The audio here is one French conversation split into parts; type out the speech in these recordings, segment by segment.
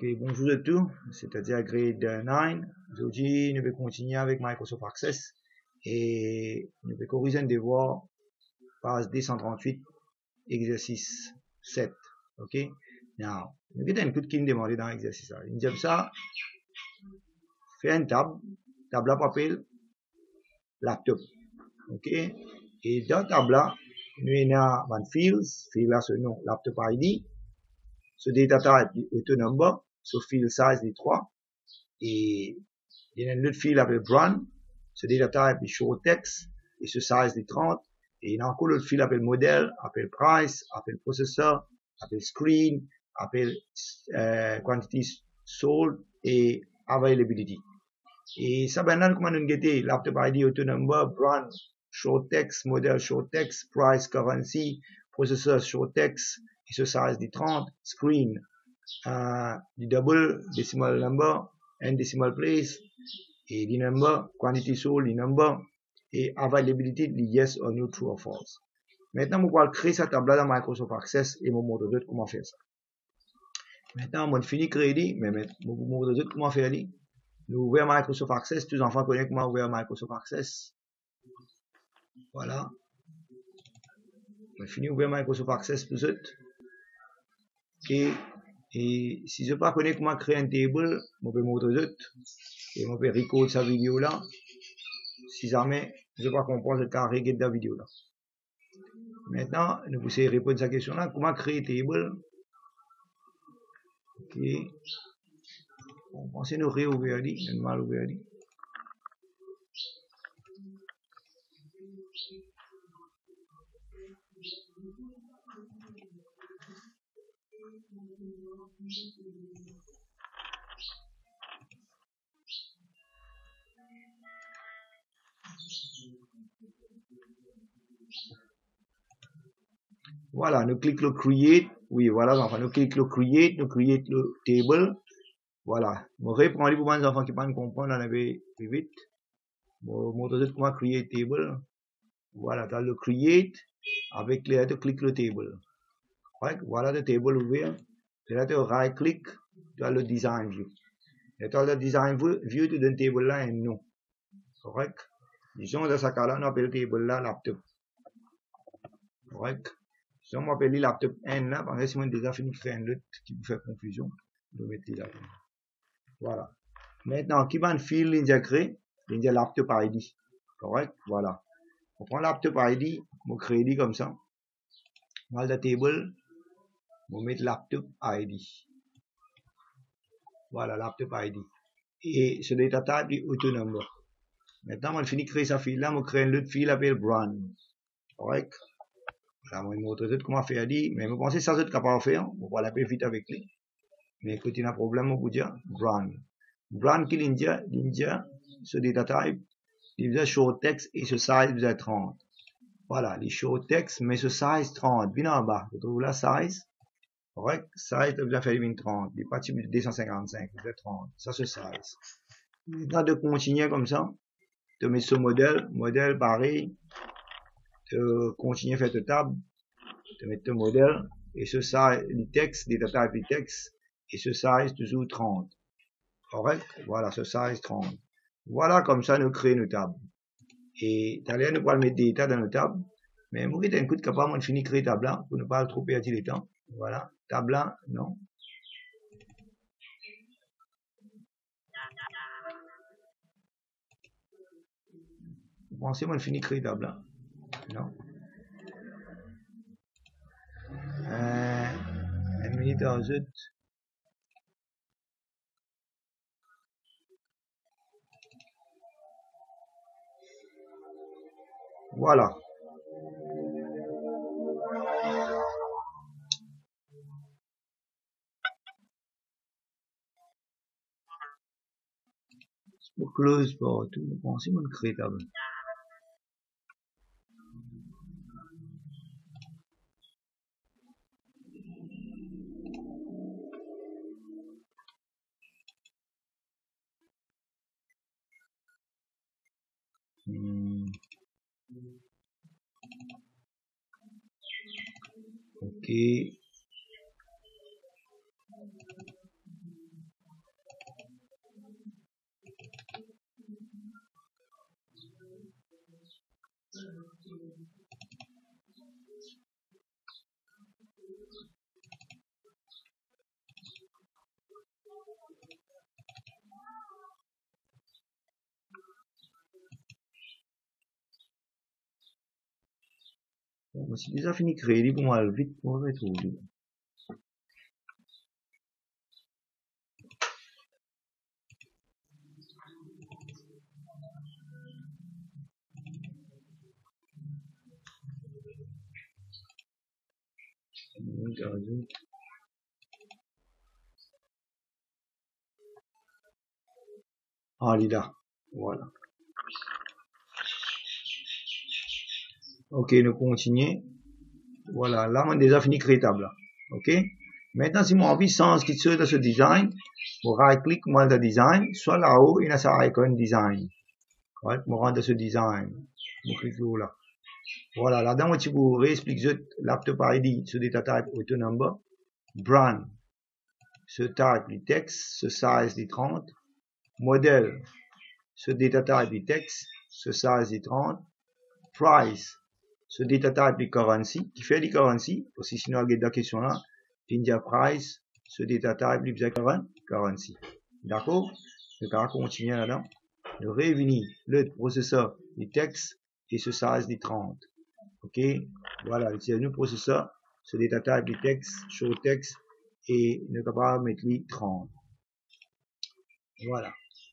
Bonjour à tous, c'est-à-dire grade 9. Aujourd'hui, nous allons continuer avec Microsoft Access et nous allons corriger un devoir page 238, exercice 7. Ok? Now, nous avons un coup qui nous demande dans l'exercice. Il dit ça, fait une table à papier, laptop. Ok? Et dans la table là, nous avons un fields, là ce nom, laptop ID. Ce data type auto number, ce field size est 3 et il y a un autre field appelé brand, ce data type est show text et ce size est 30 et il y a encore l'autre field appelé modèle, appelé price, appelé processor, appelé screen, appelé quantity sold et availability. Et ça maintenant comment nous get laptop ID auto number, brand, show text, modèle show text, price, currency, processor show text et ce size dit 30, screen, the double decimal number and decimal place, et the number, quantity sold, the number, et availability, the yes or no, true or false. Maintenant, on va créer cette table-là dans Microsoft Access et je vais vous montrer comment faire ça. Maintenant, on finit de créer, mais je vais vous montrer comment faire. Nous ouvrons Microsoft Access, tous les enfants connaissent comment ouvrir Microsoft Access. Voilà. On finit d'ouvrir Microsoft Access pour eux. Et si je ne connais pas comment créer un table, je peux montrer autres et je peux recorder sa vidéo là. Si jamais je ne pas comprendre, je peux regarder la vidéo là. Maintenant, nous pouvons répondre à cette question là. Comment créer un table? Ok. On pense nous réouvrir, nous mal ouvrir. Voilà, nous cliquons le create. Oui, voilà, enfin, nous cliquons le create, nous create le table. Voilà. Je reprends les pour les enfants qui ne comprennent pas, on avait plus vite. Bon, montrer comment create table. Voilà, tu as le create avec les lettres, clique le table. Right? Voilà le table ouvert. Là, tu right click, tu as le design view. Et tu as le design view, tu donnes table là un nom. Correct? Disons, dans ce cas-là, on appelle le table là laptop. Correct? Si on appelle le laptop N là, parce que si on a déjà fini de faire un autre qui vous fait confusion, je vais mettre là. Voilà. Maintenant, qui va un fil l'india créé? L'india laptop ID. Correct? Voilà. On prend laptop ID, on crée comme ça. On va dans la table, on met laptop ID. Voilà, laptop ID. Et ce data type est autonome. Maintenant, on finit de créer sa file là, on crée un autre file appelé brand. Correct? Voilà, on va vous montrer comment faire. Mais je pense que ça, c'est capable de faire. On va aller vite avec lui. Mais écoutez, il y a un problème, on peut dire brand. Brand qui l'india, ce data type, il faisait show text et ce size faisait 30. Voilà, les show text, mais ce size 30. Bien en bas, vous trouvez la size? Correct? Size, vous avez fait 30. Il est parti de 255, vous avez 30. Ça, c'est size. Maintenant, de continuer comme ça, de mettre ce modèle pareil, de continuer à faire de table, de mettre le modèle, et ce size, les textes, les data type, les textes, et ce size toujours 30. Correct? Voilà, ce size 30. Voilà, comme ça, nous créons nos tables. Et d'ailleurs, nous allons mettre des états dans nos tables. Mais moi, j'ai un coup de capable, on finit de créer table là, pour ne pas trop perdre le temps. Voilà, table là, non. Vous pensez, moi, on finit de créer table là? Non. 1 minute en jeu. Voilà. Pour close partout, vous pensez, moi, on crée table. Ok. Bon, c'est déjà fini créer, pour moi, vite, on va retrouver. Ah, il est là. Voilà. Ok, nous continuons. Voilà, là, on a déjà fini créer table. Ok. Maintenant, si moi envie sans quitter de ce design, je right-click moi le design, soit là-haut, il y a ça icon design. Ouais, je rentre dans ce design. Je clique là. Voilà, là-dedans, tu vous réexplique laptop ID, ce data type auto number, brand, ce type du texte, ce size du 30, modèle, ce data type du texte, ce size du 30, price, ce data type du currency, qui fait du currency, aussi sinon, il y a des questions là, India price, ce data type du currency. D'accord? Le cas continue là-dedans. Le revenir, le processeur du texte et ce size du 30. Ok, voilà, c'est le processeur, ce data type du texte, show text et ne peut pas mettre 30. Voilà.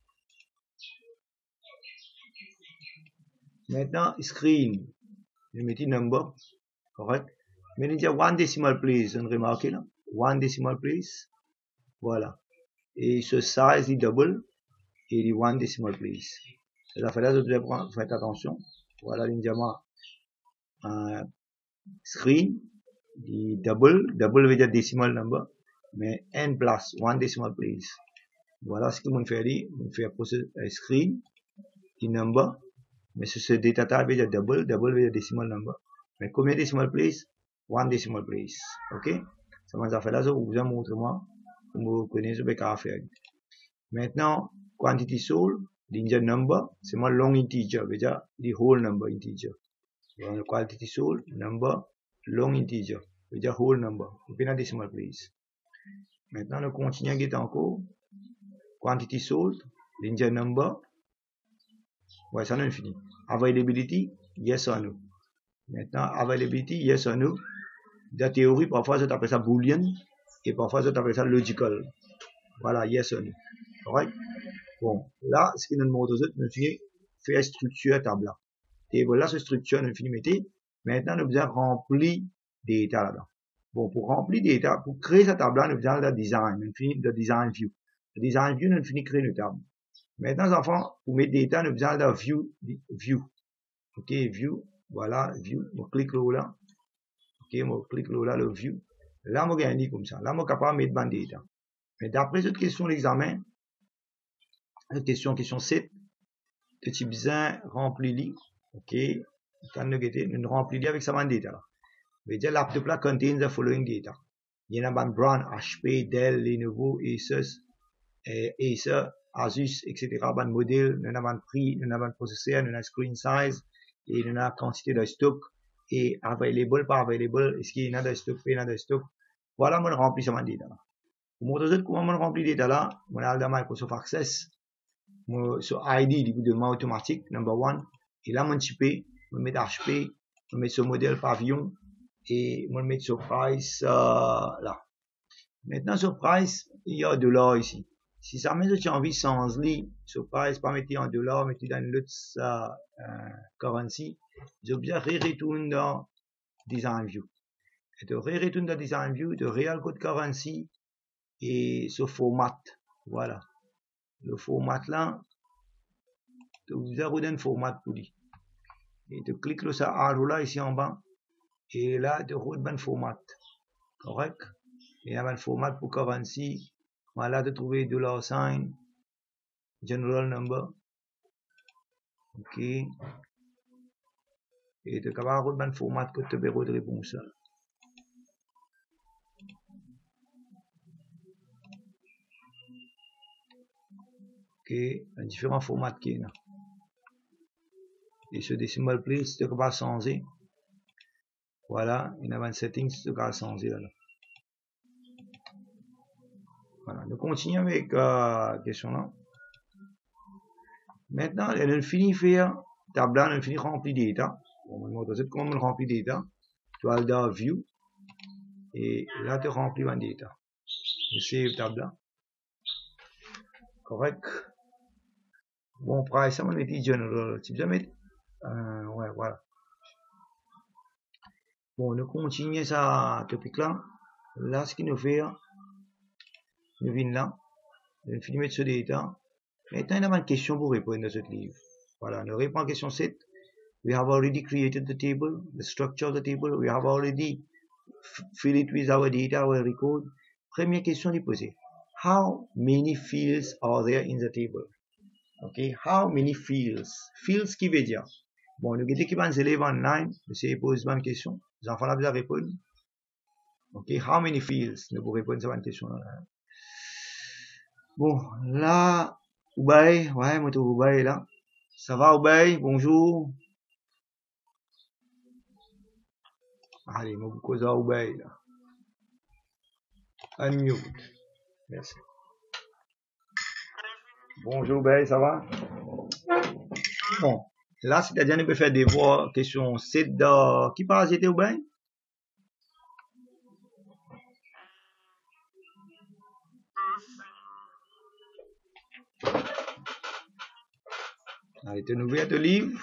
Maintenant, screen, je mets number, correct. Maintenant, il y a one decimal place, on remarque là, one decimal place, voilà. Et ce size est double et il one decimal place. Ça fait là, vous devez faire attention. Voilà, il y a un screen, double veut dire decimal number, mais n plus, one decimal place. Voilà ce que mon fait dit, on fait un screen, un number, mais ce data type veut dire double veut dire decimal number. Mais combien decimal place? One decimal place. Ok? Ça m'a fait là, je vous ai montré moi, vous connaissez ce qu'on faire. Maintenant, quantity sold, l'inja number, c'est moi long integer, veut dire the whole number integer. Donc, quantity sold, number, long integer, veut dire whole number, ou bien decimal place. Maintenant, le continue qui est en cours, quantity sold, l'inja number, ouais, ça n'a fini. Availability, yes or no. Maintenant, availability, yes or no. Dans la théorie, parfois, je t'appelle ça boolean, et parfois, je t'appelle ça logical. Voilà, yes or no. Correct? Bon, là, ce qui nous montre, nous finit faire structure table là. Et voilà, cette structure, nous finit mettre. Maintenant, nous devons remplir des états là-dedans. Bon, pour remplir des états, pour créer cette table là, nous devons le design, nous finit le design view. Le design view, nous finit créer une table. Maintenant, les enfants, pour mettre des états, nous devons le view. Ok, view, voilà, view, on clique là. Ok, on clique là, le view. Là, on gagne comme ça. Là, on est capable de mettre bande d'état. Mais d'après cette question l'examen, question 7, de type bien rempli, ok, quand nous remplit avec sa bande d'état là. Mais dire laptop là contains the following data. Il y en a un brand HP, Dell, Lenovo, Asus, Asus, etc. Un modèle, nous avons un prix, nous avons un processeur, nous avons un screen size, et nous avons une quantité de stock, et available, pas available, est-ce qu'il y en a de stock, pas il y en a de stock. Voilà, on remplit sa bande d'état là. Pour montrer comment on remplit l'état là, on a dans Microsoft Access, sur ID, du de automatique, number one, et là, mon chipé, on met HP, on met ce modèle pavillon, et on met sur price, là. Maintenant, sur price, il y a $, ici. Si ça met j'ai envie sans lit, sur price, pas mettre en $, mettez dans l'autre, currency, j'ai bien retourne dans design view. Et de retourne dans design view, de real code currency, et ce format. Voilà. Le format là, vous avez un format pour lui. Et tu cliques sur arrow là ici en bas. Et là, tu routes un format. Correct? Et il y a un format pour currency. Voilà, tu trouves $sign, general number. Ok. Et tu es capable de un format que tu peux de réponse. Ok. Un différent format qui est là. Et ce decimal place, tu es capable de changer. Voilà. Il y a un setting, tu es capable de changer là. Voilà. Nous continuons avec la question là. Maintenant, on finit faire table, on finit remplir d'état. On va montrer comment on remplit d'état. Tu as le view. Et là, tu remplis un data. Je save table là. Correct. Bon, price, ça, on met general. Tu peux mettre, ouais, voilà. Bon, nous continuons ça topic là. Là, ce qu'il nous fait, nous venons là. Nous finissons de mettre ce data. Maintenant, il y a une question pour répondre dans ce livre. Voilà, nous répondons à la question 7. We have already created the table, the structure of the table. We have already filled it with our data, our record. Première question à poser. How many fields are there in the table? Okay, how many fields? Fields qui veut dire? Bon, nous avons qui va élèves en line, c'est pose une question. Les enfants là, vous avez répondu. Okay, how many fields? Nous pouvons répondre à cette question là. Bon, là, Oubay, ouais, moi, Oubay là. Ça va, Oubay? Bonjour. Allez, moi, vous causez à Oubay là. Unmute. Merci. Bonjour, Oubay, ça va? Bon, là, c'est-à-dire, on peut faire des voix, question 7 de... Qui parle, c'était Oubay? Allez, tu ouvres ton livre.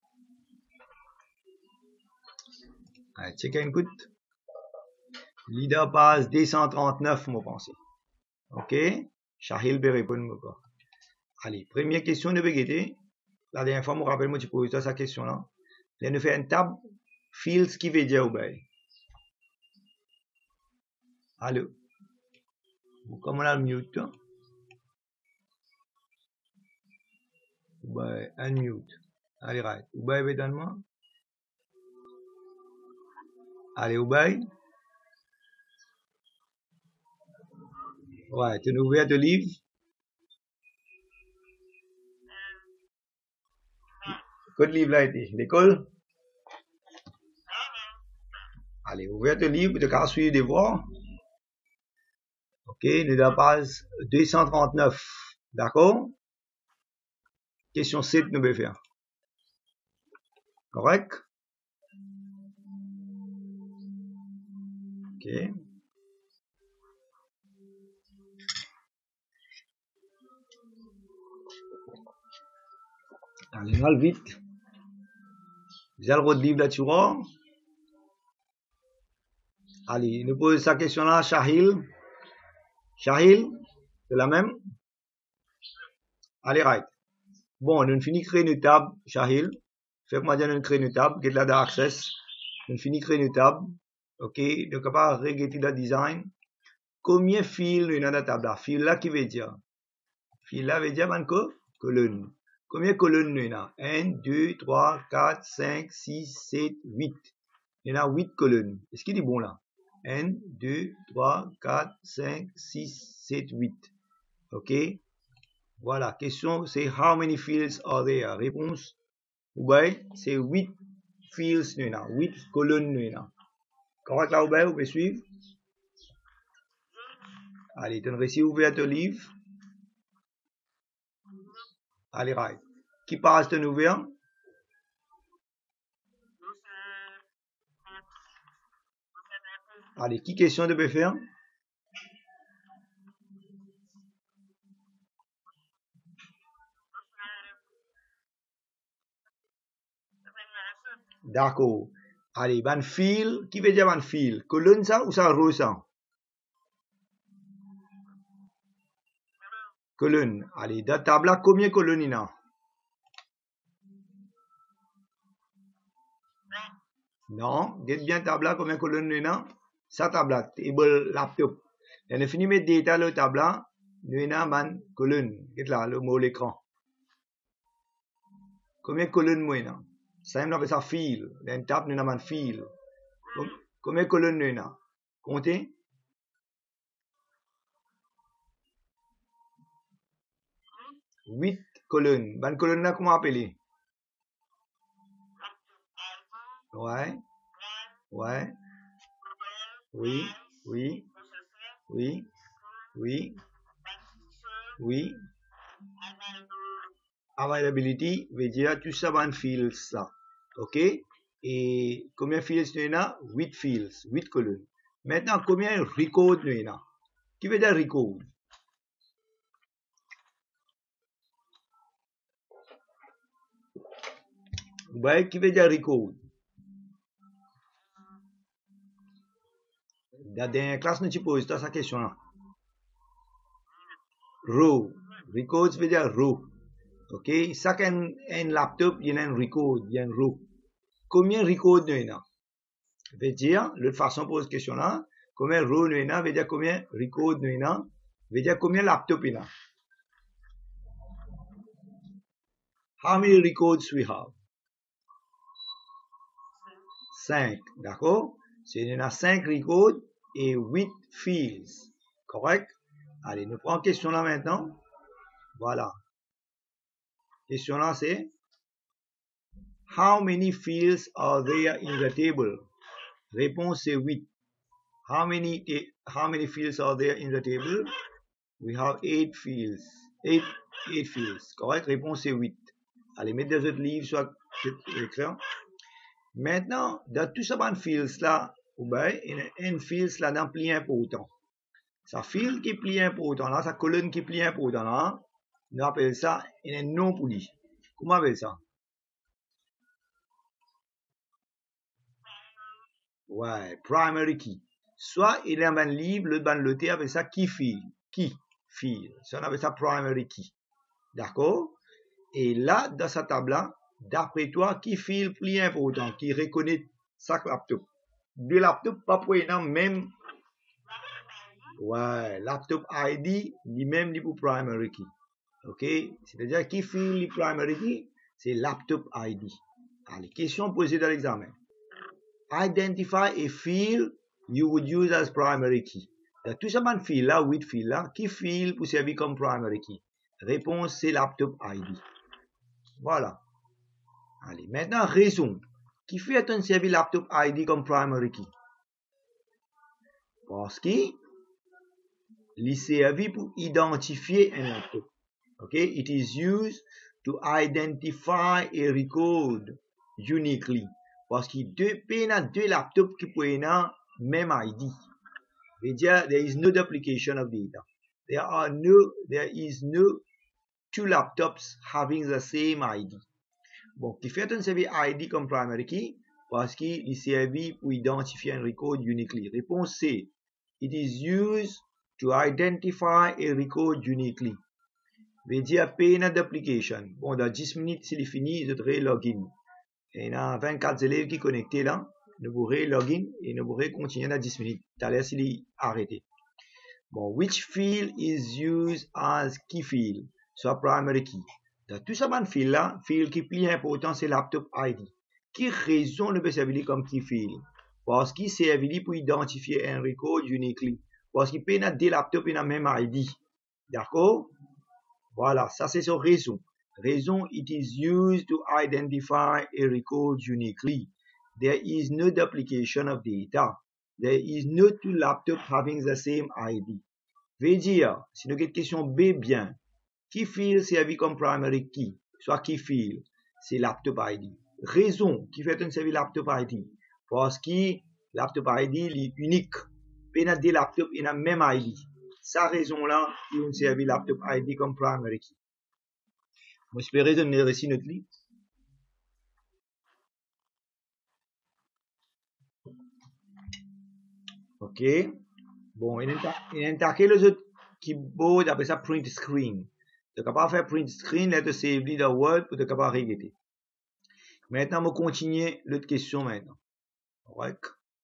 Allez, check un coup. Leader passe 239, moi, pensez. Ok? Shahil peut répondre pas. Allez, première question de Begete. La dernière fois, je me rappelle, moi, tu poses sa question là. Là, nous fait une table. Fields qui veut dire Oubay. Allô? Comment on a le mute? Oubay, unmute. Allez, right. Oubay, évidemment. Allez, Oubay. Ouais, tu nous ouvres ton livre. Quel livre là été? L'école? Allez, ouvre ton livre, tu as suivre des voix. Ok, nous avons page 239. D'accord? Question 7, nous devons faire. Correct? Ok. Allez, mal vite. Vous avez le livre là-dessus. Allez, nous posons sa question là, Shahil. Shahil, c'est la même? Allez, right. Bon, nous finissons de créer une table, Shahil. Faites-moi dire, nous créons une table, get là d'access. Nous finissons de créer une table. Ok, donc, on va regarder le design. Combien de fils nous avons dans la table là? Fil là qui veut dire? Fil là veut dire, colonne. Combien de colonnes nous avons? 1, 2, 3, 4, 5, 6, 7, 8. Il y en a 8 colonnes. Est-ce qu'il est bon là? 1, 2, 3, 4, 5, 6, 7, 8. Ok? Voilà. Question, c'est how many fields are there? Réponse, Oubay, c'est 8 fields nous avons. 8 colonnes nous avons. Correct là, Oubay, vous pouvez suivre? Allez, tu as réussi à ouvrir ton livre. Allez, right. Qui passe ton ouvert? Allez, qui question de peut faire? D'accord. Allez, ban fil, qui veut dire ban fil? Colonne ça ou ça roue ça? Colonne. Allez, dans la table là, combien de colonnes il y a? Non, dites bien table là, combien de colonnes il y a? Ça table là, table laptop. Et on finit de mettre data le table là, nous avons ban colonne. Dites là, le mot l'écran. Combien de colonnes nous avons? Ça on appelle ça fil. Dans une table, nous avons un fil. Combien de colonnes nous avons? Comptez. 8 colonnes. Ban colonne là, comment appeler? Ouais. Ouais. Oui. Oui. Oui. Oui. Oui. Availability veut dire tout ça ban fields ça. Ok? Et combien de fields nous avons? 8 fields, 8 colonnes. Maintenant, combien de records nous avons? Qui veut dire record? Vous voyez qui veut dire record? Dans la classe, nous posons cette question-là. Row. Records veut dire row. Ok? Chaque un laptop, il y a un record, il y a un row. Combien de records nous avons? Veut dire, l'autre façon de poser cette question-là, combien de rows nous avons, veut dire combien de records nous avons, veut dire combien de laptops nous avons. How many records we have? 5, d'accord? C'est il y a 5 records et 8 fields, correct? Allez, nous prenons question là maintenant. Voilà. Question là c'est how many fields are there in the table? Réponse c'est 8. How many fields are there in the table? We have 8 fields. 8 fields, correct? Réponse c'est 8. Allez, mettez des autres livres sur l'écran. Maintenant, dans tout ça, fields là, il y a un fields là dans pli important. Ça field qui est pli important là, sa colonne qui est pli important là, on appelle ça un nom pour lui. Comment on appelle ça? Ouais, primary key. Soit il y a un livre, le ban le T appelle ça key field. Key field. Ça on appelle ça primary key. D'accord? Et là, dans cette table-là, d'après toi, qui file plus important, qui reconnaît chaque laptop? Deux laptops, pas pour même. Ouais, laptop ID, lui-même, lui pour primary key. Ok? C'est-à-dire, qui file le primary key? C'est laptop ID. Allez, question posée dans l'examen. Identify a field you would use as primary key. Tout ça, man field là, 8 fields là, qui field pour servir comme primary key? Réponse, c'est laptop ID. Voilà. Allez, maintenant, raison. Qui fait un service laptop ID comme primary key? Parce qu'il servi pour identifier un laptop. Ok? It is used to identify a record uniquely. Parce qu'il y a deux laptops qui peuvent avoir même ID. C'est-à-dire, there is no duplication of data. There is no two laptops having the same ID. Bon, qui fait un service ID comme primary key parce qu'il servi pour identifier un record uniquely. Réponse C. It is used to identify a record uniquely. Veut dire pas de duplication. Bon, dans 10 minutes, s'il est fini, je devrais login. Et il y a 24 élèves qui sont connectés là. Nous pourrons login et nous pourrons continuer dans 10 minutes. Tout à l'heure, s'il est arrêté. Bon, which field is used as key field? Soit primary key. Dans tout ça, field là, field qui est plus important, c'est laptop ID. Qui raison ne peut servir comme key field? Parce qu'il servit pour identifier un record uniquely. Parce qu'il peut y avoir des laptops et la même ID. D'accord? Voilà, ça c'est son raison. Raison, it is used to identify a record uniquely. There is no duplication of data. There is no two laptops having the same ID. Veut dire, si nous avons une question B bien, qui field servi comme primary key, soit qui field, c'est laptop ID. Raison qui fait un service laptop ID, parce que laptop ID est unique. Il y a des laptops et la même ID. Sa raison là, il y a un service laptop ID comme primary key. J'espère que vous avez reçu notre livre. Ok. Bon, il y a les autres keyboards, après ça print screen. Tu es capable de faire print screen, là, tu save the word pour être capable de régler. Maintenant, on va continuer l'autre question maintenant. Correct?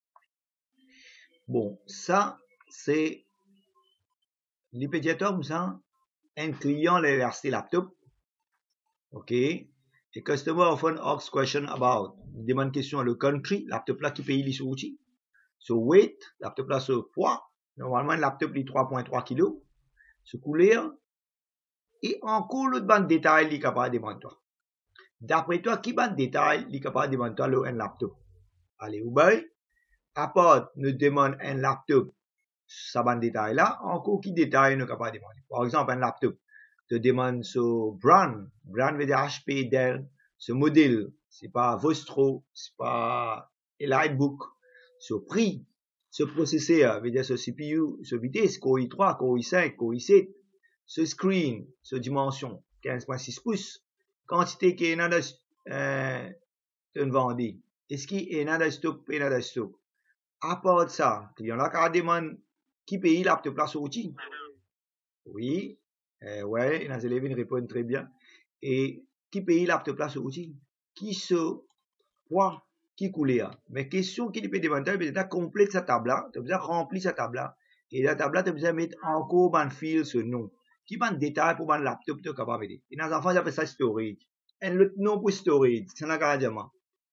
Bon, ça, c'est l'hypédiateur comme ça. Un client l'a versé laptop. Ok. A customer often asks question about. Il demande question à le country, laptop là qui paye les outils. So weight, laptop là sur poids. Normalement, un laptop est 3.3 kg. Ce couleur. Et encore l'autre bande de détail qui est capable de demander toi. D'après toi, qui bande de détail qui est capable de demander toi un laptop? Allez, ou bien, à part nous demande un laptop, sa bande de détail là, encore qui détail nous est capable de demander. Par exemple, un laptop te demande ce brand veut dire HP, Dell, ce modèle, c'est pas Vostro, c'est pas Elitebook. Ce prix, ce processeur, veut dire ce CPU, ce vitesse, Core i3, Core i5, Core i7, ce screen, ce dimension, 15.6 pouces, quantité qui est dans le vendé. Est-ce qu'il est dans le stock, pas dans le stock? À part de ça, client là, quand demande qui paye laptop là sur outil? Oui, ouais, les élèves répondent très bien. Et qui paye laptop là sur outil? Qui se quoi? Qui coulait? Mais question qui peut demander, peut-être complète sa table là, tu as besoin de remplir sa table là. Et la table là, tu as besoin de mettre encore un fil ce nom. Qui va en détail pour un laptop, tu es capable de. Et dans les enfants, j'appelle ça storage. Et le nom pour storage, c'est un carrément.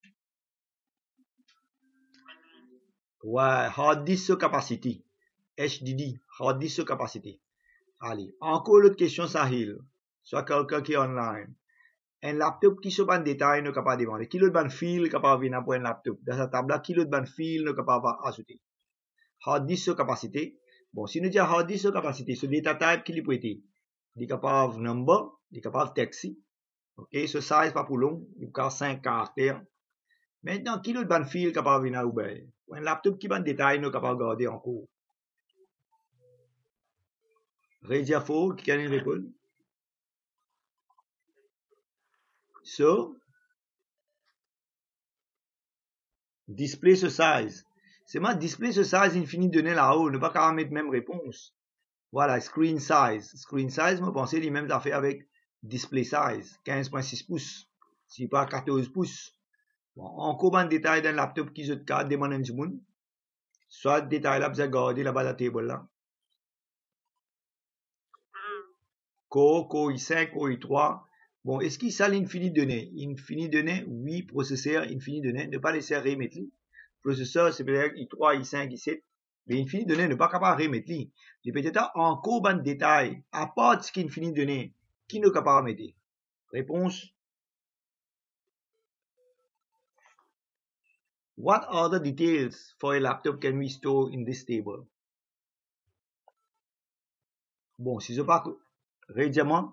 Ouais, hard disk capacity. HDD, hard disk capacity. Allez, encore l'autre question, Sahil. Soit quelqu'un qui est online. Un laptop qui se ban détail ne capable de demander. Qui l'autre ban fil capable de venir pour un laptop. Dans sa table là, qui l'autre ban fil ne capable d'ajouter. Hard disk capacité. Bon, si nous disons hard disk capacité, ce data type qui lui peut être. Il est capable de number, il est capable de texte. Ok, ce size pas pour long, il y a 5 caractères. Maintenant, qui l'autre ban fil capable de venir ou bien. Un laptop qui ban détail ne capable de garder en cours. Ready à faux, qui can répondre? So, display ce size. C'est moi display ce size infini donné là-haut, ne pas qu'à mettre même réponse. Voilà, screen size. Screen size, moi pensez les mêmes affaires avec display size, 15.6 pouces. Si pas 14 pouces. Bon, encore un détail d'un laptop qui se cadre des management. Soit détail là, vous avez gardé là-bas la table là. Core i5, Core i3. Bon, est-ce qu'il s'aligne infini donné? Infini donné, oui, processeur, infini donné, ne pas laisser remettre. Processeur, c'est peut-être i3, i5, i7. Mais infini donné, ne pas capable de remettre. Il peut être encore un détail, à part de ce qui est infini donné, qui ne capable de mettre. Réponse. What other details for a laptop can we store in this table? Bon, si je parle régulièrement,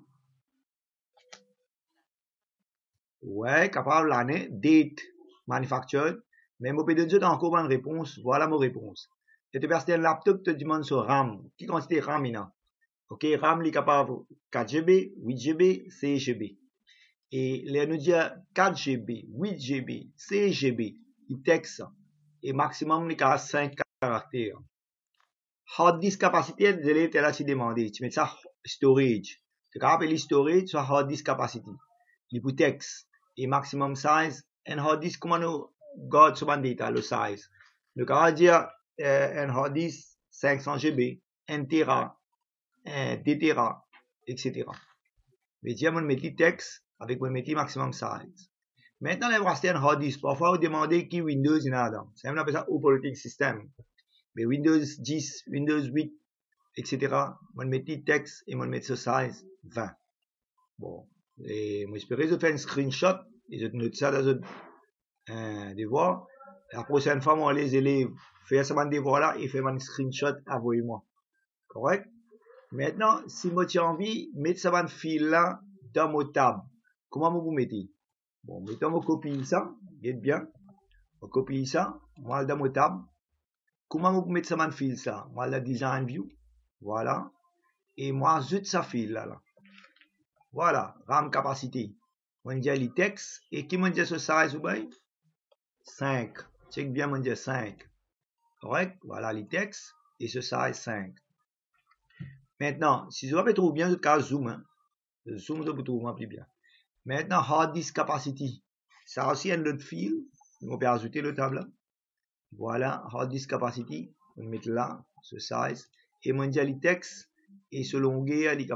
ouais, capable l'année, date, manufactured, mais mon PD2 a encore une réponse, voilà mon réponse. Et tu passes un laptop, te demande sur RAM, qui quantité RAM il a? Ok, RAM est capable 4 GB, 8 GB, 16 GB. Et les nous dire 4 GB, 8 GB, 16 GB, il texte, et maximum il a 5 caractères. Hard disk capacité, délai, tu là, tu demandes, tu mets ça storage. Tu peux appeler storage soit hard disk capacity. Il peut texte et maximum size. Un hard disk, comment nous garde sur un data, le size. Le cas dire un hard disk 500 GB, 1 Tera, 2 Tera, etc. Mais dire, on met le texte avec mon métier maximum size. Maintenant, on va rester un hard disk. Parfois, on demande qui Windows il y a dedans. C'est même appelle ça operating system. Mais Windows 10, Windows 8, etc. On met le texte et on met ce size 20. Bon. Et moi, j'espère que je fais un screenshot et je note ça dans un devoir. La prochaine fois, moi, les élèves font ce devoir là et font un screenshot, envoyez-moi. Correct? Maintenant, si moi j'ai envie, mettre ce fil là dans mon table. Comment vous mettez? Bon, mettons, on copie ça. Get bien. On copie ça. Moi, dans mon table. Comment vous mettez ce fil ça? Moi, la design view. Voilà. Et moi, ajoute ce fil là. Voilà, RAM capacité. On dit les textes. Et qui m'a dit ce size ou bien? 5. Check bien, on dit 5. Correct? Voilà les textes. Et ce size 5. Maintenant, si je vais trouver bien, je vais zoom. Hein. Le zoom, je vais trouver plus bien. Maintenant, hard disk capacity. Ça aussi un autre fil. On peut ajouter le tableau. Voilà, hard disk capacity. On met là, ce size. Et on dit les textes. Et ce longueur, il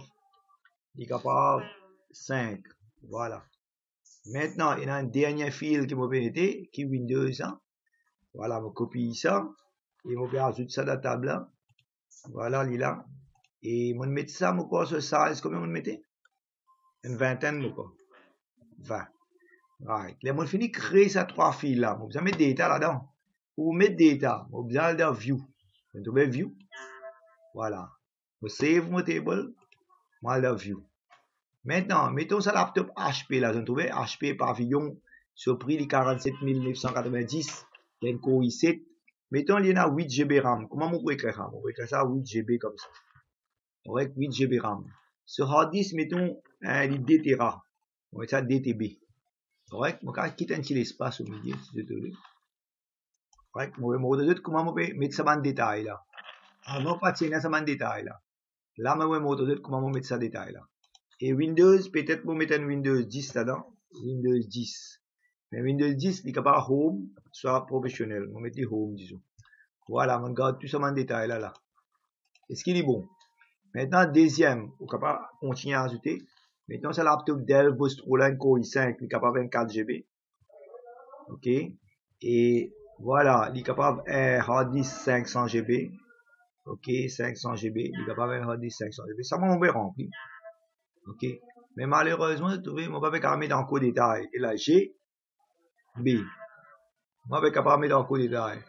est capable 5. Voilà. Maintenant, il y a un dernier fil qui m'a permis, qui est Windows. Hein. Voilà, je copie ça. Et je vais ajouter ça dans la table là. Voilà, il est là. Et je vais mettre ça, quoi, ce size, combien je vais mettre? Une vingtaine, quoi. 20. Right. Là, je finis de créer ces 3 fils là. Je vais mettre data là-dedans. Pour mettre data, je vais aller dans view. Je vais trouver view. Voilà. Je save mon table. Je vais aller dans view. Maintenant, mettons ça laptop HP là. Je vais trouver HP pavillon sur prix les 47 990, il y a une Core i7. Mettons, il y en a 8 GB RAM. Comment on peut écrire ça? On peut écrire ça 8 GB comme ça. Correct, 8 GB RAM. Sur hard disk, mettons, les 2 Tera. On va mettre ça 2 TB. Correct, on va quitter un petit espace au milieu, si je te le. Correct, on va montrer comment on peut mettre ça en détail là. Avant, pas tirer ça en détail là. Là, on va montrer comment on met ça en détail là. Et Windows, peut-être pour mettre un Windows 10 là-dedans. Windows 10. Mais Windows 10, il est capable Home, soit professionnel. On met Home, disons. Voilà, on regarde tout ça en détail là. Est-ce qu'il est bon? Maintenant, deuxième, on est capable de continuer à ajouter. Maintenant, c'est laptop Dell Bostroline Core i5, il est capable de 24 GB. OK. Et voilà, il est capable d'un hard disk 500 GB. OK, 500 GB. Il est capable d'un hard disk 500 GB. Ça m'a bien rempli. OK. Mais malheureusement, je trouvais, moi, pas capable de mettre en cours détail. Et là, G, B. Moi, pas capable de mettre en cours détail.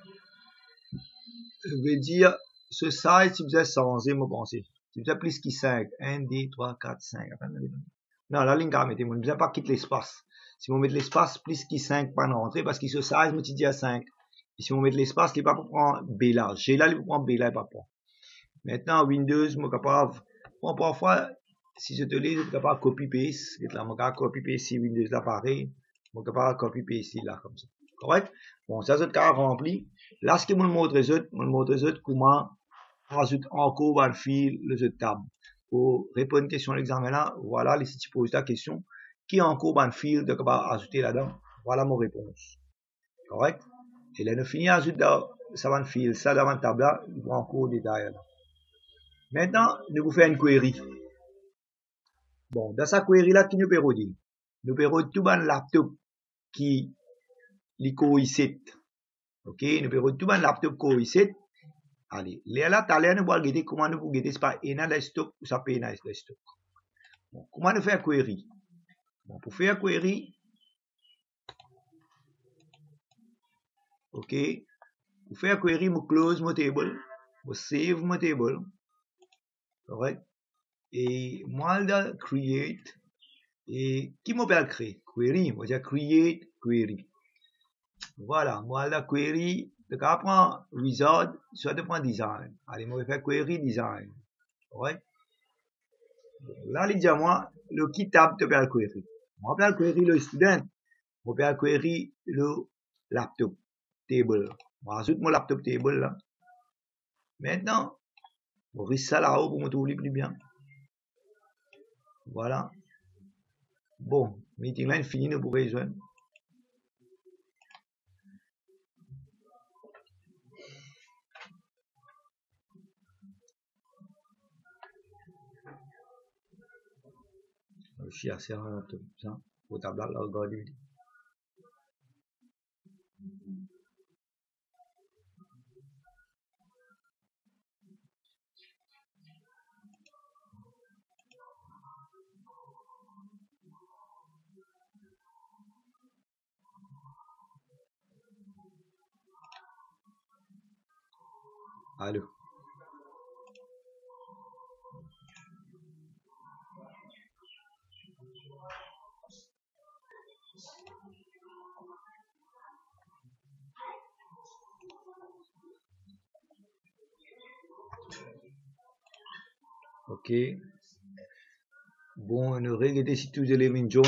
Je veux dire, ce size, si vous êtes censé, moi, penser. Si vous êtes plus que 5. 1, 2, 3, 4, 5. Non, la ligne, mettez, vous ne devez pas quitter l'espace. Si vous mettez l'espace, plus que 5, pas rentrer, parce qu'il se size, moi, tu dis à 5. Et si vous mettez l'espace, il n'est pas pour prendre B là. G là, il pour prendre B là, il pas pour. Maintenant, Windows, moi, capable, bon, parfois, si je te lis, je suis capable de copy-paste. Je suis capable de copy-paste Windows là, pareil. Je suis capable de copy-paste là, comme ça. Correct? Bon, ça, c'est le rempli. Là, ce que je vous montre, comment rajouter encore un fil, le jeu de table. Pour répondre à une question à l'examen là, voilà, si tu poses ta question, qui est encore un fil de capable ajouter là-dedans? Voilà mon réponse. Correct? Et là, nous finissons à ajouter ça un fil, ça dans la table là, il va encore détail là. Maintenant, nous vous faisons une query. Bon, dans sa query là, qui nous peut dire? Nous peut tout un laptop qui les Core i7. OK, nous peut tout un laptop Core i7. Allez, là, tout à l'heure, nous allons regarder comment nous pouvons regarder, c'est pas un de stock ou ça peut un de stock. Bon, comment nous faire query? Bon, pour faire query, OK, pour faire query, je close mon table, je save mon table, correct? Et moi, je create, et qui m'appelle créer? Query, moi, je create query. Voilà, moi, je query, je prends wizard, soit je prends design. Allez, moi, je vais faire query design, correct? Là, il dit à moi, le qui tab te faire query. Moi, je vais query le student, je vais query le laptop table. Je rajoute mon laptop table là. Maintenant, on risque ça là-haut pour me trouver plus bien. Voilà. Bon, meeting là, fini, nous pourrons rejoindre. Je suis assez à tout ça. Au tableau là, regardez. Allô. OK. Bon, on regarde si tous les éléments join.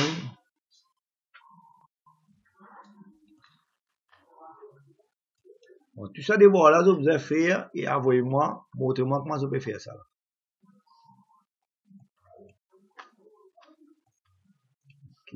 Bon, tout ça d'abord là, je vais faire et envoyez-moi, montrez-moi comment je peux faire ça. OK.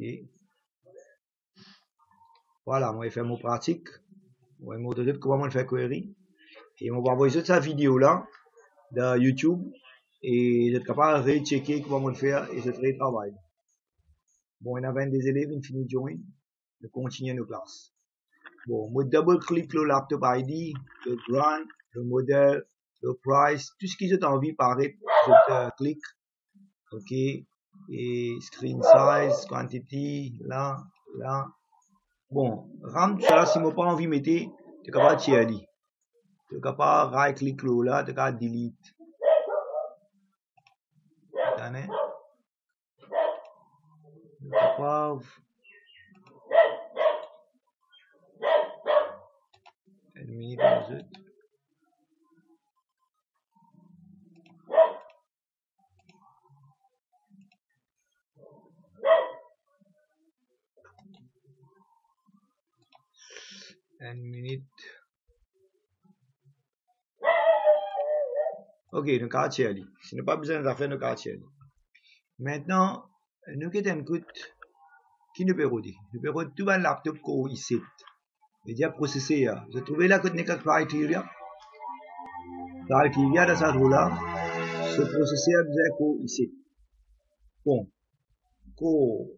Voilà, moi je vais faire mon pratique. Je vais montrer comment on fait query. Et on va envoyer cette vidéo là de YouTube. Et je suis capable de rechecker comment on fait et je travaille. Bon, on a 20 des élèves, infini join. De continuer nos classes. Bon, moi double-clique le laptop ID, le brand, le modèle, le price, tout ce qui j'ai envie de parler, je clique. OK. Et screen size, quantity, là, là. Bon, RAM, ça, si moi pas envie de mettre, tu es capable de tirer. Tu es capable de right-click là, tu es capable de delete. Tu es capable minute aux autres. Une minute. Ok, nous quartier ali. Si nous pas besoin de faire nos quartier ali. Maintenant, nous qui t'en coûte, qui nous peut roder? Nous peut roder tout un laptop Core i7. C'est-à-dire processeur. Vous trouvez là que nous avons criteria. Criteria dans cette roue-là, ce processeur est Core i7. Bon, Core.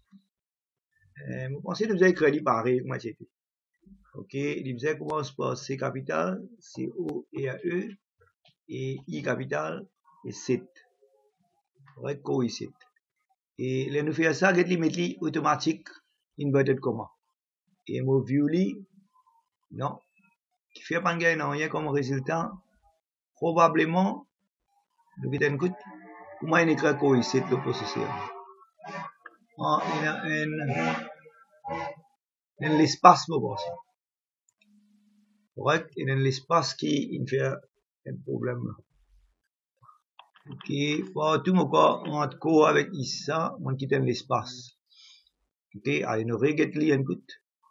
Vous pensez que vous avez crédit pareil, moi j'ai fait. Ok, il vous commence par C capital, C O et A E, et I capital, et 7. Correct, Core i7. Et là, nous faisons ça, get limit automatique, inverted comma. Et mon view non, qui fait pas gagner rien comme résultat, probablement, nous avons écoute, comment il écrit Core i7 le processeur. Il a un l'espace, mon boss. Correct, il y a l'espace qui fait un problème. Ok, pour tout mon corps, on a quoi avec ça, on quitte l'espace. Ok, allez, nous regardons un coup.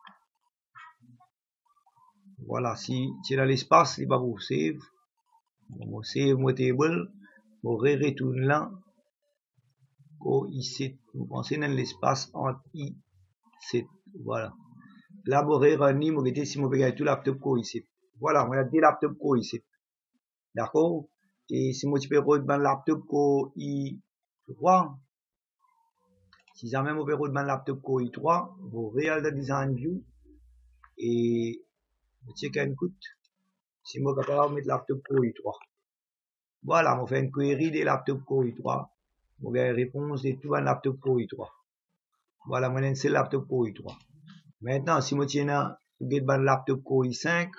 Voilà, si c'est dans l'espace, il va vous save. Mon save mon table, mon retourne là. Go i7, vous pensez dans l'espace entre i7. Voilà. Là, vous rerunner, vous mettez si vous payez tout laptop Go i7. Voilà, on a des laptops Go i7. D'accord? Et si moi, tu peux reprendre le laptop Go i3, si jamais vous pouvez reprendre le laptop Go i3, vous regardez le design view et vous checkez un coup. Si moi, capable de mettre le laptop Go i3. Voilà, on fait une query des laptops Go i3. Vous avez une réponse de tout un laptop Go i3. Voilà, moi, c'est le laptop Go i3. Maintenant, si moi, tiens, vous avez un laptop Go i5,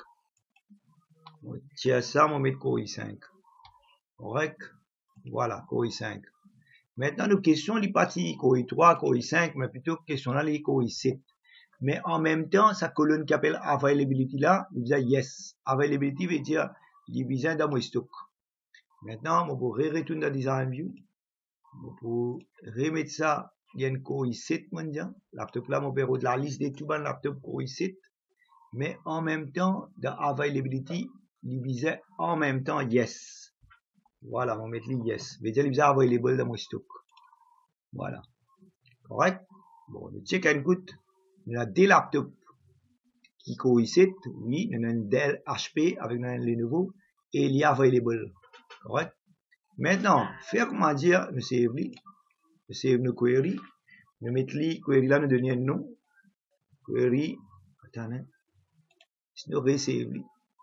tiens ça, on met Go i5. Correct? Voilà, Core i5. Maintenant, nos questions, les parties Core i3, Core i5, mais plutôt question là, les Core i7. Mais en même temps, sa colonne qui appelle availability là, il dit yes. Availability veut dire, il est besoin dans mon stock. Maintenant, on peut retourner dans design view. On peut remettre ça, il y a une Core i7, mon dieu. Laptop là, on peut de la liste des tout bons laptops Core i7. Mais en même temps, dans availability, il disait en même temps yes. Voilà, on va mettre les yes. Mais il y a available dans mon stock. Voilà. Correct? Bon, on check un coup. On a des laptops qui coïncident. Oui, on a un Dell HP avec un Lenovo et il y a available. Correct? Maintenant, faire comment dire, nous save nos query. Nous mettons les query là, nous donnons un nom. Query. Attends, si nous resave.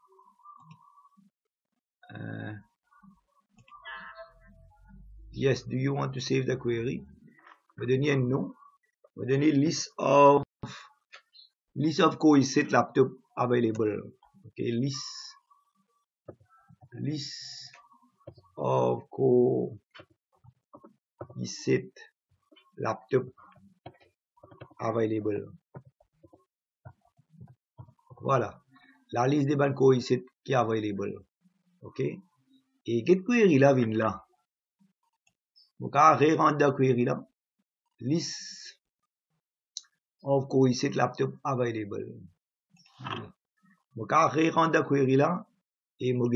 Yes, do you want to save the query? On va donner un nom. On va donner list of Core i7 laptop available. Okay, list of Core i7 laptop available. Voilà. La liste des banques Core i7 qui est available. Ok. Et get query là vient là. Donc, à re-rendre la query là. List of Core i7 laptop available. Donc, à re-rendre la query là. Et moi,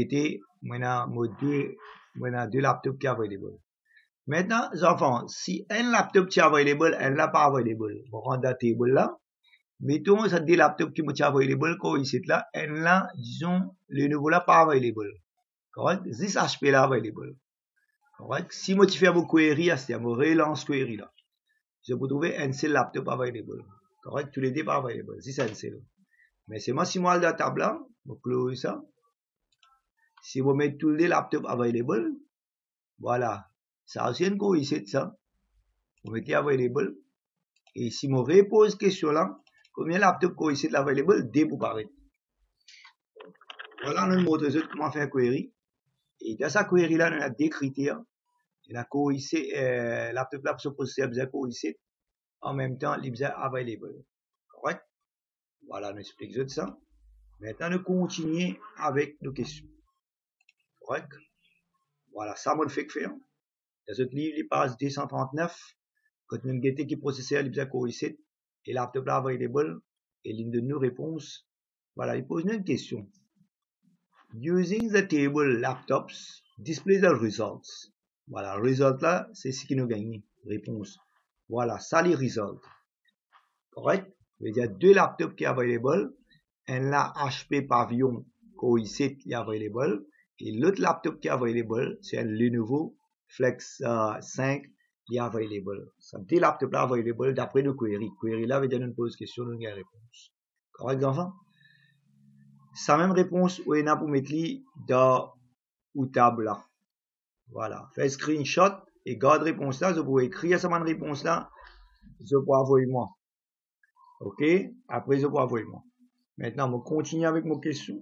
j'ai deux laptops qui sont available. Maintenant, les enfants, si un laptop qui est available, un n'est pas available, on rend la table là. Mettons, ça des laptops qui sont available, quand ici là, un là, disons, le nouveau là pas available. Correct? 10 HP là available. Correct? Si moi, tu fais mon query, c'est mon relance query là. Je peux trouver un seul laptop available. Correct? Tous les deux pas available. C'est ça, un seul. Mais c'est moi, si moi, la table là, je close ça. Si vous mettez tous les laptops available, voilà. Ça aussi une Core i7, ça. Vous mettez available. Et si vous repose question là, combien de laptops Core i7 available, dès pour paraître. Voilà, nous montre comment faire query. Et dans sa query là, on a des critères. Il y a Core i7, laptop là, pour processeur besoin Core i7. En même temps, il besoin available. Correct? Voilà, nous explique ça. Maintenant, nous continuons avec nos questions. Correct? Voilà, ça, moi, le fait que faire. Dans ce livre, il passe 239. Quand nous avons qui processeur, il a ici, et laptop là available, et il donne nous réponse. Voilà, il pose une question. Using the table laptops, display the results. Voilà, result là, c'est ce qui nous gagne. Réponse. Voilà, ça les results. Correct? Il y a deux laptops qui sont available. Un là, HP Pavilion, qui ici est available. Et l'autre laptop qui est available, c'est un Lenovo Flex 5 qui est available. Ça deux laptops là available d'après le query. Query là, veut dire nous pose question, nous avons réponse. Correct, enfant? Sa même réponse, on a pour mettre dans ou table là. Voilà. Fais screenshot et garde réponse là. Je peux écrire cette réponse là. Je peux envoyer moi. OK? Après, je peux envoyer moi. Maintenant, on continue avec mon question.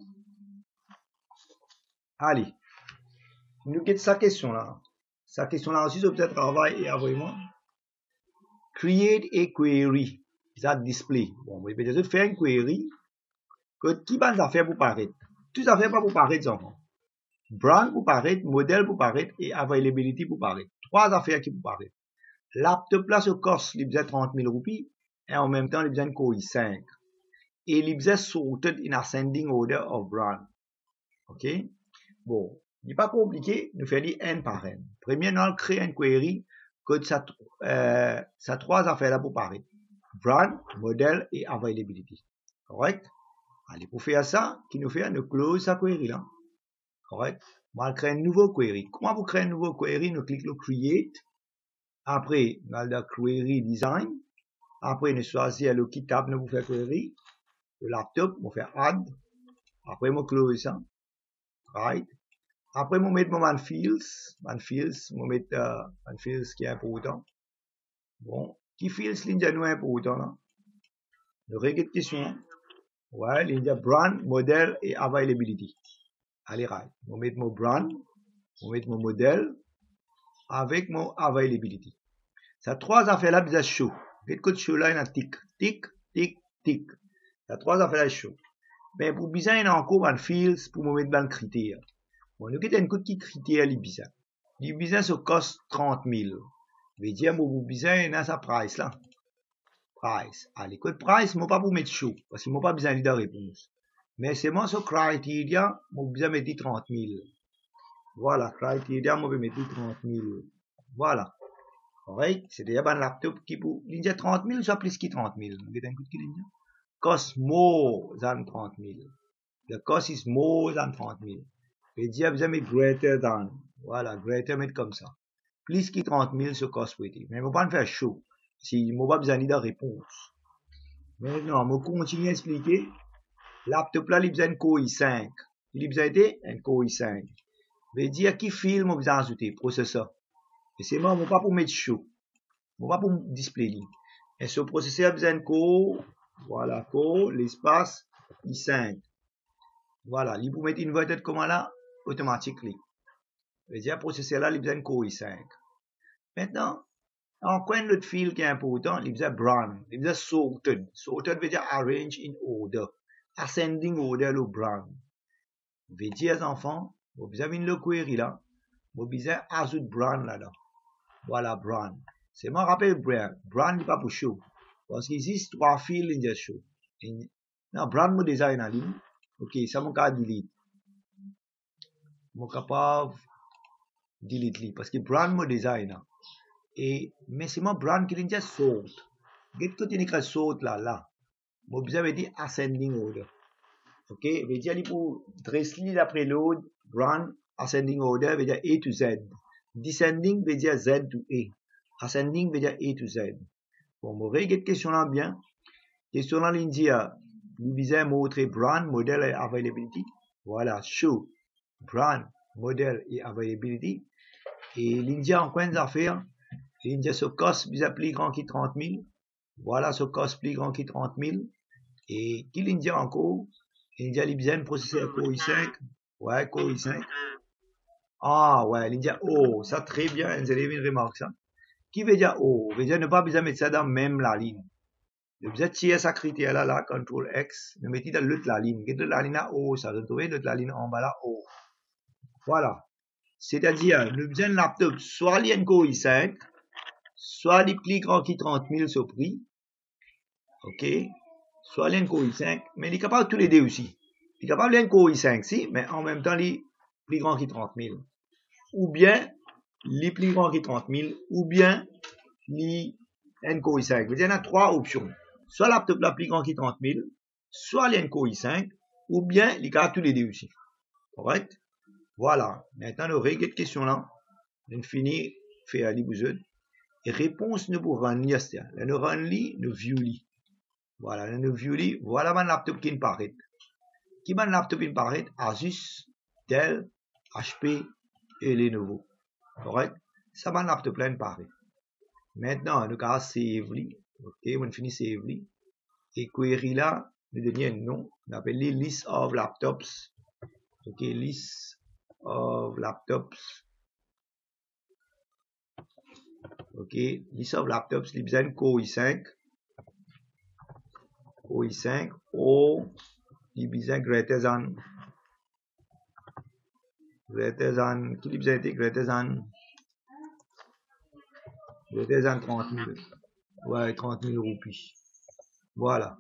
Allez. Nous quittons sa question là. Sa question là aussi, je peux peut-être travailler et envoyer moi. Create a query. That display. Bon, on va peut-être faire une query. Qui va nous faire pour paraître? Tout ça fait pas pour paraître, enfants. Brand pour paraître, modèle pour paraître et availability pour paraître. Trois affaires qui pour paraître. Laptop là se cost, il besoin 30 000 roupies et en même temps il besoin Core i5. Et il besoin sorted in ascending order of brand. OK? Bon, il n'est pas compliqué, nous faisons n par n. Premier, nous créons une query que ça trois affaires là pour paraître. Brand, modèle et availability. Correct? Allez, pour faire ça, qui nous fait, nous close sa query là. Correct? On va créer un nouveau query. Comment vous créez un nouveau query? Nous cliquons le create. Après, on a le query design. Après, nous choisissons le key tab, nous faire query. Le laptop, on fait add. Après, on close ça. Right? Après, on met mon fields. On met fields qui est important. Bon. Qui fields l'india nous est important là? Le règle question. Ouais, l'india brand, modèle et availability. Allez, right. On met mon brand. On met mon modèle. Avec mon availability. Ça trois affaires là, bizarre chaud. Quelque chose chaud là, il y a tic, tic, tic, tic. Ça trois affaires là chaud. Mais pour bizarre, il y a encore un fields pour me mettre dans le critère. Bon, nous avons un coup de critère, les bizarre. Les bizarre, ça coste 30 000. Mais dire, pour bizarre, il y a sa price là. Price. Allez, code price, moi pas pour mettre chaud. Parce que moi pas besoin de réponse. Mais c'est moi, ce criteria, moi besoin de mettre 30 000. Voilà, criteria, moi, je vais mettre 30 000. Voilà. Correct? C'est déjà un laptop qui pour, l'india 30 000, soit plus que 30 000. Vous avez un coup de l'india? Cost more than 30 000. The cost is more than 30 000. Et dire, vous avez greater than. Voilà, greater, mettre comme ça. Plus que 30 000, ce cost petit. Mais, on va pas faire chaud. Si, on va besoin de réponse. Maintenant, on continue à expliquer. Laptop là, il a besoin de Core i5. Il a besoin d'un Core i5. Veut dire, qui filme, on besoin d'ajouter, processeur. Et c'est moi, pas pour mettre chaud. Pas pour display. Et ce processeur a besoin de Core, voilà, Core, l'espace, i5. Voilà, il pour mettre inverted comme là, automatiquement. Veut dire, processeur là, il a besoin de Core i5. Maintenant, en coin l'autre fil qui est important, il a besoin de brand, il a besoin de sorted. Sorted veut dire arrange in order. Ascending order le brand. Veut dire, enfants, vous avez une query là, vous avez ajout brand là-dedans. Voilà, brand. C'est moi rappelle brand. Brand n'est pas pour show. Parce qu'ici, trois fils, il y a show. Non, brand, mon design en ligne. Ok, ça m'a qu'à delete. Mon capable delete. Parce que brand, mon design. Et, mais c'est mon brand qui est sort. Qu'est-ce que tu as sort là? Mon besoin veut dire ascending order. Ok, veut dire, il faut dresser d'après l'autre. Brand, ascending order, veut dire A to Z. Descending veut dire Z to A. Ascending veut dire A to Z. Bon, on va regarder question là bien. Question là, l'India, nous disons montrer brand, modèle et availability. Voilà, show, brand, modèle et availability. Et l'India en coin d'affaires, l'India se cost plus grand que 30 000. Voilà, ce cost plus grand que 30 000. Et qui l'India encore? L'India, il besoin de processeur Core i5. Ouais, Core i5. Ah, ouais, l'India, oh, ça très bien, vous avez une remarque, ça. Qui veut dire oh? Veut dire ne pas besoin de mettre ça dans même la ligne. Le besoin tirer sa critère là, CTRL X, nous mettons dans l'autre la ligne. L'autre la ligne là, haut, ça va trouver l'autre la ligne en bas là, haut. Voilà. C'est-à-dire, le besoin de laptop, soit l'Encore i5, soit les plus grands qui 30 000 sur prix. OK? Soit l'Encore i5, mais il est capable de tous les deux aussi. Il est capable de l'Encore i5, si, mais en même temps, les plus grands qui 30 000. Ou bien, les plus grands qui 30 000, ou bien, les Encore i5. Il y en a trois options. Soit laptop la plus grand qui 30 000, soit l'Encore i5, ou bien, il est capable de tous les deux aussi. Correct? Voilà. Maintenant, le règle de question là, on finit, fait à l'ibouzeud. Et réponse nous pour rendre li, là, nous rendre li, nous view li. Voilà, nous view li, voilà mon laptop qui me paraît. Qui mon laptop qui me paraît? Asus, Dell, HP et Lenovo. Correct? Ça mon laptop là me paraît. Maintenant, nous allons save li. Ok, on finit save li. Et query là, nous donnons un nom. On appelle les list of laptops. Ok, list of laptops. Ok, list of laptops, les besoin Core i5. Core i5 ou les besoin greater than, qui les besoin était greater than 30 000. Ouais, 30 000 roupies. Voilà.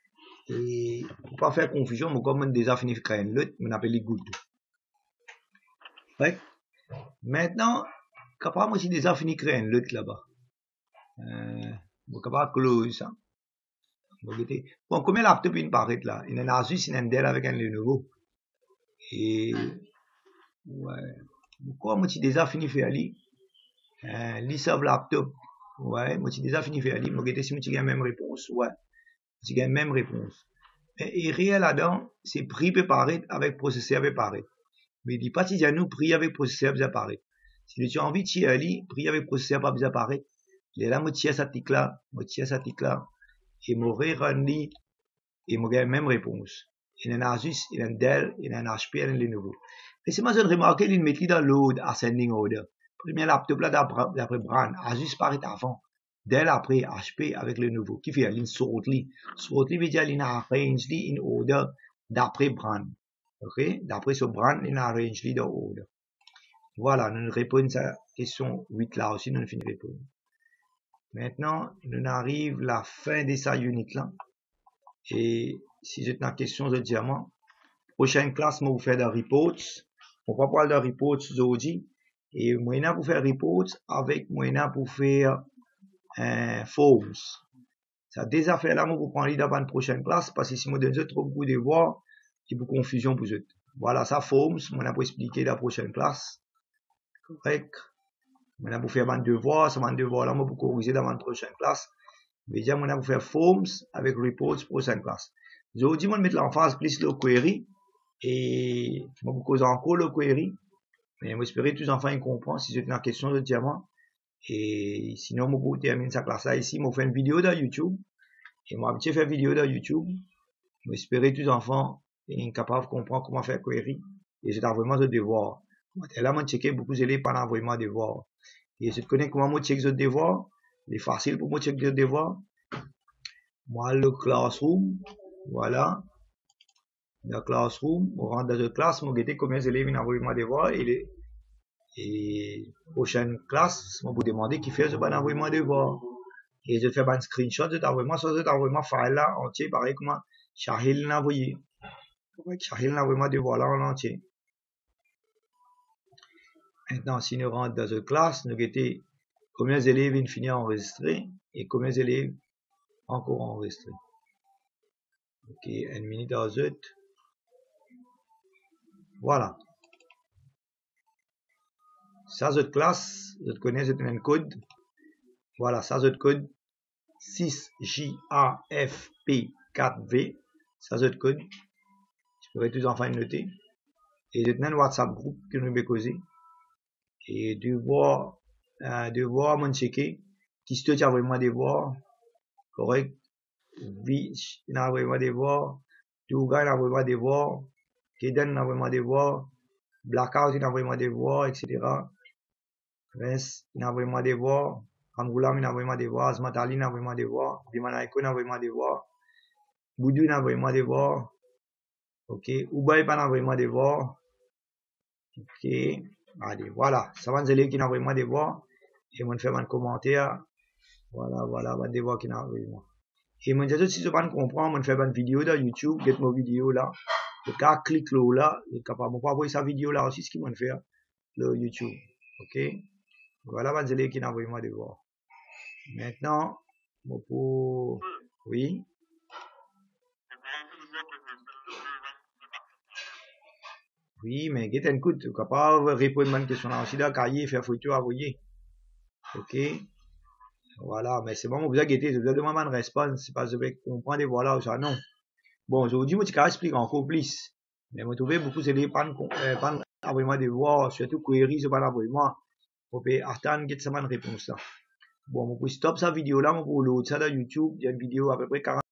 Et pour pas faire confusion, moi, comme on déjà fini de créer l'autre, on appelle les good. Ouais. Maintenant, capable moi, si déjà fini de créer l'autre là-bas. Capable close ça. Bon, combien laptop il paraît là? Il y en a Asus, il y en a un Dell avec un Lenovo. Et, ouais. Pourquoi moi, si déjà fini de faire aller? List of laptop. Ouais, moi, si déjà fini de faire aller, moi, si moi, tu as la même réponse. Ouais. Tu as la même réponse. Et réel là-dedans, c'est prix préparé avec processeur préparé. Mais il dit pas si nous prix avec processeur préparé. Si tu as envie de tirer ali, prix avec processeur pas préparé. Il est là, moi tirer cet article là, et m'aurait rendu et m'aurait même réponse. Il y a un Asus, il y a un Dell, il y a un HP, il y a un Lenovo. Mais c'est moi je remarqué, il met dans load ascending order. Premier laptop là d'après brand, Asus paraît avant. Dell après HP avec le nouveau. Qui fait? Il sort li. Sort li veut dire il arrange li in order d'après brand. Ok? D'après ce brand, il arrange li dans order. Voilà, nous répondons à la question 8 là aussi, nous finissons de répondre. Maintenant, nous arrivons à la fin de sa unit là. Et si j'ai une question de diamant, prochaine classe, moi vous faire des reports. On va parler de reports aujourd'hui. Et moyen pour faire reports avec moyen pour faire forms. Ça des affaires là, moi vous prendre dans une prochaine classe parce que si moi donne trop beaucoup de devoirs, il y a beaucoup de confusion pour eux. Voilà, ça forms, moi pour expliquer la prochaine classe. Correct. Maintenant pour faire un devoir, ça un devoir là, moi pour corriger dans une prochaine classe. Déjà, moi pour faire forms avec reports prochaine classe. Aujourd'hui, moi mettre l'emphase plus le query et moi pour causer encore le query. Mais moi espérer tous les enfants ils comprennent si j'ai une question de diamant. Et sinon, moi pour terminer sa classe là ici, moi fais une vidéo dans YouTube. Et moi petit faire vidéo dans YouTube. Moi espérer tous les enfants sont capables de comprendre comment faire query. Et c'est vraiment de devoir. Là, moi checker beaucoup d'élèves pendant vraiment devoir. Et je connais comment moi checker les devoirs. C'est facile pour moi checker les devoirs. Moi, le classroom, voilà. Le classroom, on rentre dans la classe, on regarde combien d'élèves ont envoyé mon devoir et prochaine classe, on vous demander qui fait ce bon envoyement devoir. Et je fais un screenshot de l'envoyement, sur cet envoyement file là, entier, pareil comme Shahil l'a envoyé. Shahil l'a envoyé mon devoir là en entier. Maintenant, si nous rentrons dans la classe, nous regardons combien d'élèves ont fini à enregistrer et combien d'élèves encore enregistrés. Ok, une minute à zut. Voilà. Ça, cette classe, je connais un code. Voilà, ça, c'est code 6JAFP4V. Ça, c'est code. Je pourrais tous enfin noter. Et j'ai un WhatsApp groupe que nous vais causer. Et devoir mon checker. Qui se tient vraiment devoir. Correct. Vich, il a vraiment devoir. Touga, il a vraiment devoir. Keden, il a vraiment devoir. Blackout, il a vraiment devoir, etc. Vince, il a vraiment devoir. Ramroula n'a envoyé des voix, Asmatali n'a envoyé des voix, Dimanaiko n'a envoyé des voix, Boudou n'a envoyé des voix, ok, Oubaï n'a envoyé des voix, ok, allez, voilà, ça va nous aller qui n'a envoyé des voix, et moi faire un commentaire, voilà, des voix qui n'a envoyé moi. Et moi dis si je pas comprendre, moi faire une vidéo dans YouTube, get mon vidéo là, le cas clique là, le capable de voir sa vidéo là aussi ce qu'il m'a fait le YouTube, ok, voilà, va nous aller qui n'a envoyé des voix. Maintenant, pour... Oui. Oui, mais get un coup, tu peux pas répondre à une question là aussi, là, cahier, faire photo, envoyer. Ok. Voilà, mais c'est bon, vous avez guetté, vous avez demandé une réponse, c'est pas je vais comprendre, voilà, ou ça, non. Bon, aujourd'hui, moi, tu peux expliquer encore plus. Mais moi, trouvé beaucoup, c'est les pannes, envoyez-moi des voix, surtout query, c'est pas l'envoyement. On peut attendre, get ça, une réponse là. Bon, on peut stop sa vidéo là, on peut l'autre ça dans YouTube, il y a une vidéo à peu près 40